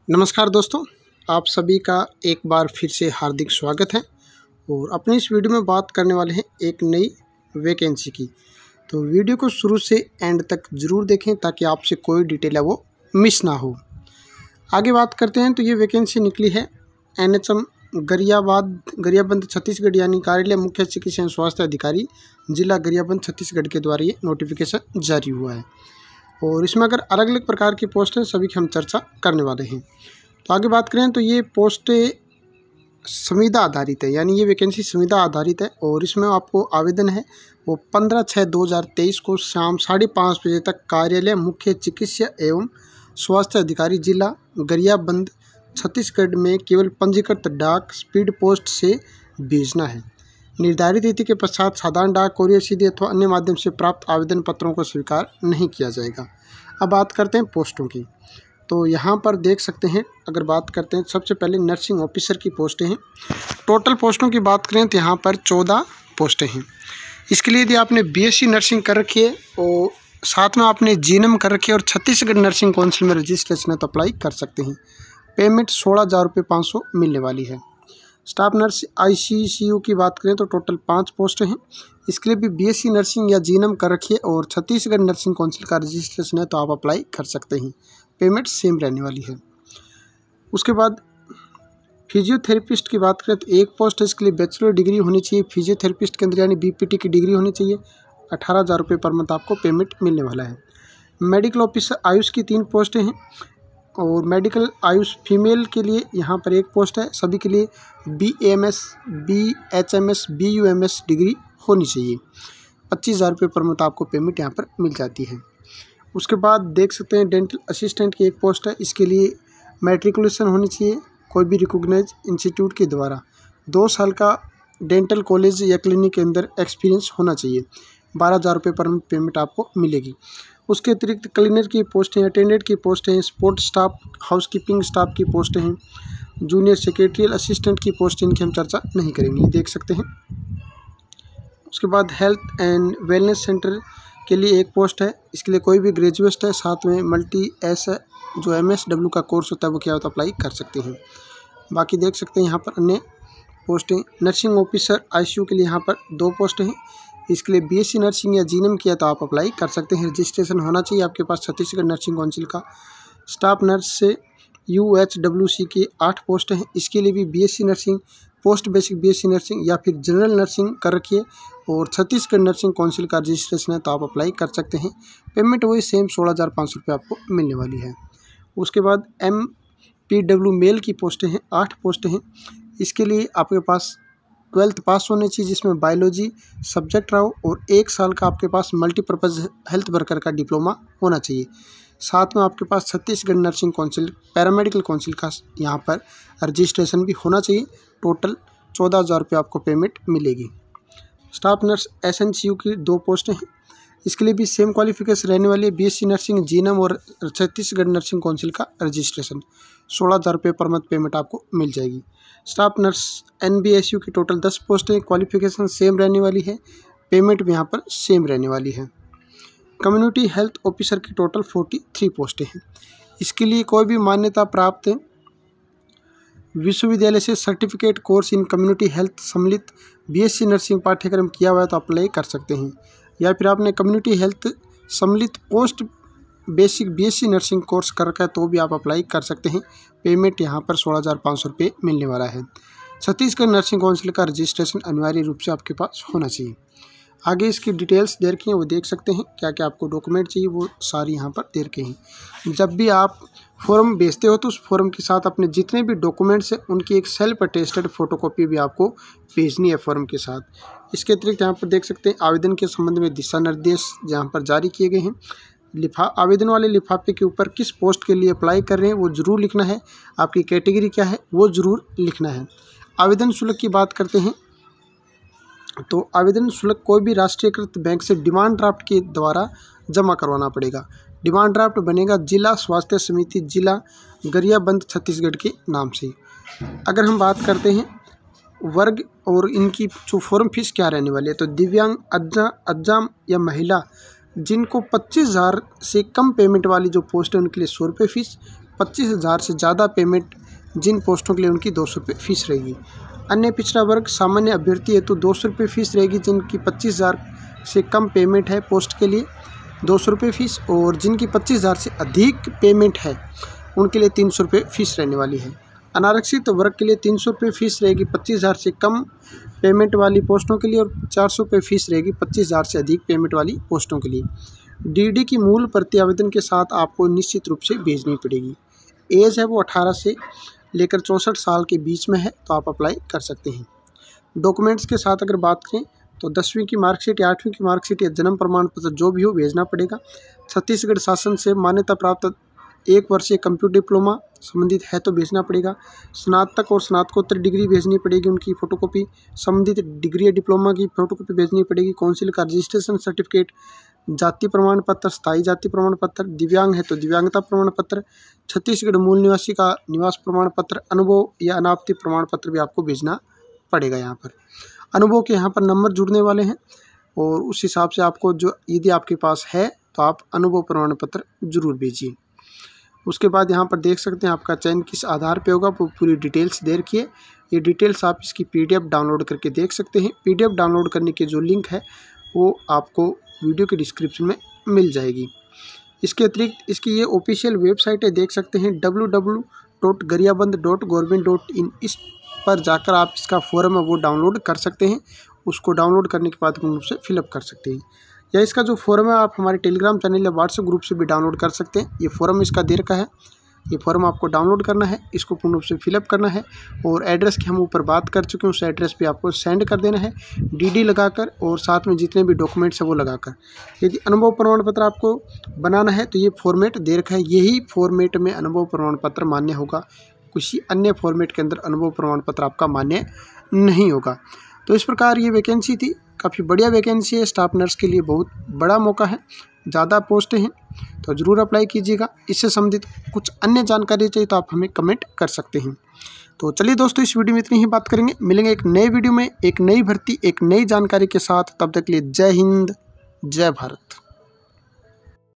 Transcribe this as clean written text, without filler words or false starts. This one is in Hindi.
नमस्कार दोस्तों, आप सभी का एक बार फिर से हार्दिक स्वागत है। और अपनी इस वीडियो में बात करने वाले हैं एक नई वैकेंसी की। तो वीडियो को शुरू से एंड तक ज़रूर देखें ताकि आपसे कोई डिटेल है वो मिस ना हो। आगे बात करते हैं तो ये वैकेंसी निकली है NHM गरियाबंद छत्तीसगढ़, यानी कार्यालय मुख्य चिकित्सा एवं स्वास्थ्य अधिकारी जिला गरियाबंद छत्तीसगढ़ के द्वारा ये नोटिफिकेशन जारी हुआ है। और इसमें अगर अलग अलग प्रकार की पोस्ट हैं, सभी की हम चर्चा करने वाले हैं। तो आगे बात करें तो ये पोस्ट संविदा आधारित है, यानी ये वैकेंसी संविदा आधारित है। और इसमें आपको आवेदन है वो 15/6/2023 को शाम 5:30 बजे तक कार्यालय मुख्य चिकित्सा एवं स्वास्थ्य अधिकारी जिला गरियाबंद छत्तीसगढ़ में केवल पंजीकृत डाक स्पीड पोस्ट से भेजना है। निर्धारित तिथि के पश्चात साधारण डाक, कोरियर, सीधे अथवा अन्य माध्यम से प्राप्त आवेदन पत्रों को स्वीकार नहीं किया जाएगा। अब बात करते हैं पोस्टों की। तो यहाँ पर देख सकते हैं, अगर बात करते हैं सबसे पहले नर्सिंग ऑफिसर की पोस्टें हैं। टोटल पोस्टों की बात करें तो यहाँ पर 14 पोस्टें हैं। इसके लिए यदि आपने BSc नर्सिंग कर रखी है और साथ में आपने GNM कर रखी है और छत्तीसगढ़ नर्सिंग काउंसिल में रजिस्ट्रेशन है तो अप्लाई कर सकते हैं। पेमेंट 16,500 मिलने वाली है। स्टाफ नर्स ICCU की बात करें तो टोटल 5 पोस्ट हैं। इसके लिए भी BSc नर्सिंग या GNM कर रखिए और छत्तीसगढ़ नर्सिंग काउंसिल का रजिस्ट्रेशन है तो आप अप्लाई कर सकते हैं। पेमेंट सेम रहने वाली है। उसके बाद फिजियोथेरेपिस्ट की बात करें तो एक पोस्ट है। इसके लिए बैचलर डिग्री होनी चाहिए फिजियोथेरेपिस्ट के अंदर, यानी BPT की डिग्री होनी चाहिए। 18,000 रुपये पर मंथ आपको पेमेंट मिलने वाला है। मेडिकल ऑफिसर आयुष की 3 पोस्टें हैं और मेडिकल आयुष फीमेल के लिए यहाँ पर एक पोस्ट है। सभी के लिए BAMS, BHMS, BUMS डिग्री होनी चाहिए। 25,000 रुपये पर मंथ आपको पेमेंट यहाँ पर मिल जाती है। उसके बाद देख सकते हैं डेंटल असिस्टेंट की एक पोस्ट है। इसके लिए मैट्रिकुलेशन होनी चाहिए कोई भी रिकॉग्नाइज इंस्टीट्यूट के द्वारा। 2 साल का डेंटल कॉलेज या क्लिनिक के अंदर एक्सपीरियंस होना चाहिए। 12,000 रुपये पर मंथ पेमेंट आपको मिलेगी। उसके अतिरिक्त क्लीनर की पोस्टें, अटेंडेंट की पोस्टें हैं, सपोर्ट स्टाफ, हाउसकीपिंग स्टाफ की पोस्टें हैं, जूनियर सेक्रेटरियल असिस्टेंट की पोस्ट, इनकी हम चर्चा नहीं करेंगे, देख सकते हैं। उसके बाद हेल्थ एंड वेलनेस सेंटर के लिए एक पोस्ट है। इसके लिए कोई भी ग्रेजुएट है, साथ में मल्टी एस जो MSW का कोर्स होता है वो क्या होता है अप्लाई कर सकते हैं। बाकी देख सकते हैं यहाँ पर अन्य पोस्टें। नर्सिंग ऑफिसर ICU के लिए यहाँ पर 2 पोस्टें हैं। इसके लिए BSc नर्सिंग या GNM किया तो आप अप्लाई कर सकते हैं। रजिस्ट्रेशन होना चाहिए आपके पास छत्तीसगढ़ नर्सिंग काउंसिल का। स्टाफ नर्स से UHWC की 8 पोस्ट हैं। इसके लिए भी BSc nursing, post basic BSc nursing या फिर जनरल नर्सिंग कर रखिए और छत्तीसगढ़ नर्सिंग काउंसिल का रजिस्ट्रेशन है तो आप अप्लाई कर सकते हैं। पेमेंट वही सेम 16,500 रुपये आपको मिलने वाली है। उसके बाद MPW मेल की पोस्टें हैं, 8 पोस्टें हैं। इसके लिए आपके पास 12th पास होने चाहिए जिसमें बायोलॉजी सब्जेक्ट रहो और 1 साल का आपके पास मल्टीपर्पज़ हेल्थ वर्कर का डिप्लोमा होना चाहिए। साथ में आपके पास Chhattisgarh nursing council, paramedical council का यहाँ पर रजिस्ट्रेशन भी होना चाहिए। टोटल 14,000 रुपये आपको पेमेंट मिलेगी। स्टाफ नर्स SNCU की 2 पोस्टें हैं। इसके लिए भी सेम क्वालिफिकेशन रहने वाली है। BSc नर्सिंग, GNM और छत्तीसगढ़ नर्सिंग काउंसिल का रजिस्ट्रेशन। 16,000 रुपये पर मंथ पेमेंट आपको मिल जाएगी। स्टाफ नर्स NBSU की टोटल 10 पोस्टें, क्वालिफिकेशन सेम रहने वाली है। पेमेंट भी यहाँ पर सेम रहने वाली है। कम्युनिटी हेल्थ ऑफिसर की टोटल 43 पोस्टें हैं। इसके लिए कोई भी मान्यता प्राप्त विश्वविद्यालय से certificate course in community health सम्मिलित BSc नर्सिंग पाठ्यक्रम किया हुआ है तो अप्लाई कर सकते हैं। या फिर आपने कम्युनिटी हेल्थ सम्मिलित post basic BSc nursing course कर रखा है तो भी आप अप्लाई कर सकते हैं। पेमेंट यहाँ पर 16,500 रुपये मिलने वाला है। छत्तीसगढ़ नर्सिंग काउंसिल का रजिस्ट्रेशन अनिवार्य रूप से आपके पास होना चाहिए। आगे इसकी डिटेल्स दे रखी हैं वो देख सकते हैं, क्या क्या आपको डॉक्यूमेंट चाहिए वो सारी यहाँ पर दे रखे हैं। जब भी आप फॉर्म भेजते हो तो उस फॉर्म के साथ अपने जितने भी डॉक्यूमेंट्स हैं उनकी एक सेल्फ अटेस्टेड फ़ोटोकॉपी भी आपको भेजनी है फॉर्म के साथ। इसके अतिरिक्त यहाँ पर देख सकते हैं आवेदन के संबंध में दिशा निर्देश जहाँ पर जारी किए गए हैं। आवेदन वाले लिफाफे के ऊपर किस पोस्ट के लिए अप्लाई कर रहे हैं वो ज़रूर लिखना है। आपकी कैटेगरी क्या है वो ज़रूर लिखना है। आवेदन शुल्क की बात करते हैं तो आवेदन शुल्क कोई भी राष्ट्रीयकृत बैंक से डिमांड ड्राफ्ट के द्वारा जमा करवाना पड़ेगा। डिमांड ड्राफ्ट बनेगा जिला स्वास्थ्य समिति जिला गरियाबंद छत्तीसगढ़ के नाम से। अगर हम बात करते हैं वर्ग और इनकी जो फॉर्म फीस क्या रहने वाली है तो दिव्यांग, अज्जाम या महिला जिनको 25,000 से कम पेमेंट वाली जो पोस्ट है उनके लिए 100 रुपये फीस, 25,000 से ज़्यादा पेमेंट जिन पोस्टों के लिए उनकी 200 रुपये फ़ीस रहेगी। अन्य पिछड़ा वर्ग सामान्य अभ्यर्थी हेतु 200 रुपये फ़ीस रहेगी। जिनकी 25,000 से कम पेमेंट है पोस्ट के लिए 200 रुपये फ़ीस, और जिनकी 25,000 से अधिक पेमेंट है उनके लिए 300 रुपये फ़ीस रहने वाली है। अनारक्षित वर्ग के लिए 300 रुपये फ़ीस रहेगी 25,000 से कम पेमेंट वाली पोस्टों के लिए, और 400 रुपये फ़ीस रहेगी 25,000 से अधिक पेमेंट वाली पोस्टों के लिए। डीडी की मूल प्रति आवेदन के साथ आपको निश्चित रूप से भेजनी पड़ेगी। एज है वो 18 से लेकर 64 साल के बीच में है, तो आप अप्लाई कर सकते हैं। डॉक्यूमेंट्स के साथ अगर बात करें तो 10वीं की मार्कशीट या 8वीं की मार्कशीट या जन्म प्रमाण पत्र जो भी हो भेजना पड़ेगा। छत्तीसगढ़ शासन से मान्यता प्राप्त 1 वर्षीय कंप्यूटर डिप्लोमा संबंधित है तो भेजना पड़ेगा। स्नातक और स्नातकोत्तर डिग्री भेजनी पड़ेगी, उनकी फ़ोटोकॉपी। संबंधित डिग्री या डिप्लोमा की फ़ोटोकॉपी भेजनी पड़ेगी। काउंसिल का रजिस्ट्रेशन सर्टिफिकेट, जाति प्रमाण पत्र, स्थायी जाति प्रमाण पत्र, दिव्यांग है तो दिव्यांगता प्रमाण पत्र, छत्तीसगढ़ मूल निवासी का निवास प्रमाण पत्र, अनुभव या अनापत्ति प्रमाण पत्र भी आपको भेजना पड़ेगा। यहाँ पर अनुभव के यहाँ पर नंबर जुड़ने वाले हैं, और उस हिसाब से आपको जो यदि आपके पास है तो आप अनुभव प्रमाण पत्र जरूर भेजिए। उसके बाद यहाँ पर देख सकते हैं आपका चयन किस आधार पे होगा, वो पूरी डिटेल्स दे रखी है। ये डिटेल्स आप इसकी PDF डाउनलोड करके देख सकते हैं। PDF डाउनलोड करने की जो लिंक है वो आपको वीडियो के डिस्क्रिप्शन में मिल जाएगी। इसके अतिरिक्त इसकी ये ऑफिशियल वेबसाइट है, देख सकते हैं www.गरियाबंद.government.in। इस पर जाकर आप इसका फॉर्म है वो डाउनलोड कर सकते हैं। उसको डाउनलोड करने के बाद पूर्ण रूप से फिलअप कर सकते हैं, या इसका जो फॉर्म है आप हमारे टेलीग्राम चैनल या व्हाट्सएप ग्रुप से भी डाउनलोड कर सकते हैं। ये फॉर्म इसका दे रखा है, ये फॉर्म आपको डाउनलोड करना है, इसको पूर्ण रूप से फिलअप करना है, और एड्रेस की हम ऊपर बात कर चुके हैं उस एड्रेस पे आपको सेंड कर देना है DD लगाकर, और साथ में जितने भी डॉक्यूमेंट्स हैं वो लगाकर। यदि अनुभव प्रमाण पत्र आपको बनाना है तो ये फॉर्मेट दे रखा है, यही फॉर्मेट में अनुभव प्रमाण पत्र मान्य होगा। किसी अन्य फॉर्मेट के अंदर अनुभव प्रमाण पत्र आपका मान्य नहीं होगा। तो इस प्रकार ये वैकेंसी थी, काफ़ी बढ़िया वैकेंसी है। स्टाफ नर्स के लिए बहुत बड़ा मौका है, ज़्यादा पोस्टें हैं, तो ज़रूर अप्लाई कीजिएगा। इससे संबंधित कुछ अन्य जानकारी चाहिए तो आप हमें कमेंट कर सकते हैं। तो चलिए दोस्तों, इस वीडियो में इतनी ही बात करेंगे। मिलेंगे एक नए वीडियो में एक नई भर्ती, एक नई जानकारी के साथ। तब तक के लिए जय हिंद, जय भारत।